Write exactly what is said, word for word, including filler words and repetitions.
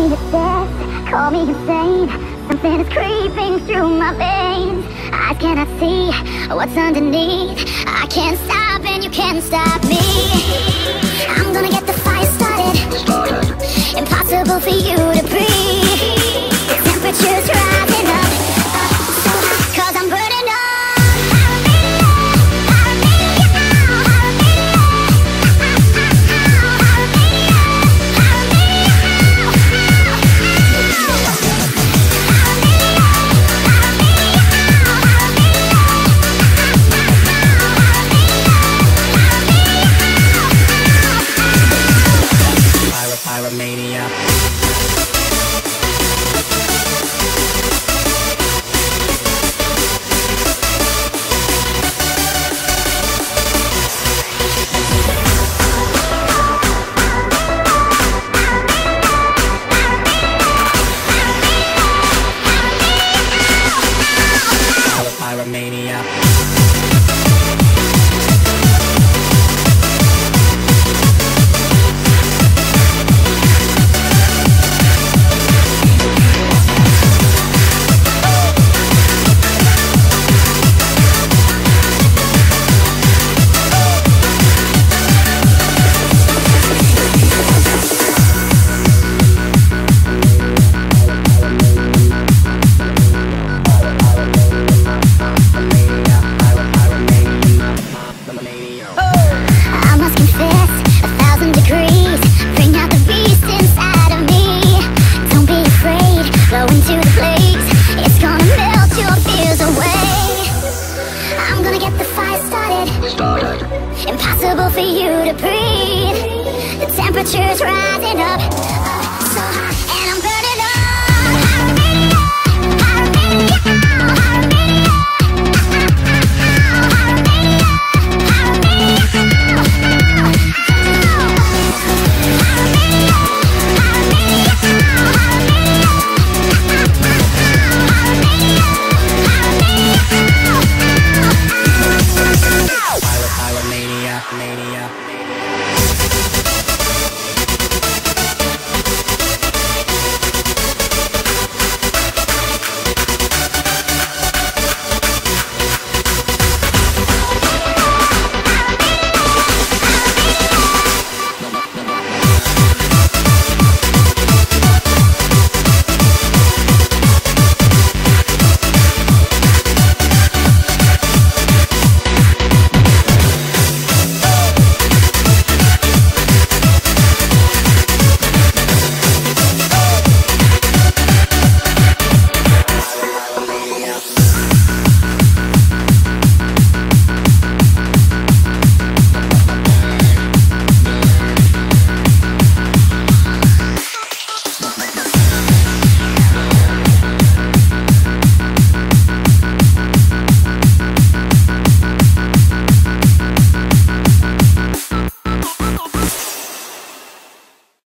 me obsessed, call me insane. Something is creeping through my veins. I cannot see what's underneath. I can't stop and you can't stop me. I'm gonna get the fire started. Impossible for you to breathe. The temperature's rising up, up so hot, 'cause I'm burning up. Pyromania. Pyromania. Impossible for you to breathe. The temperature's rising up, up so hot, and I'm burning Pyromania, mania. up.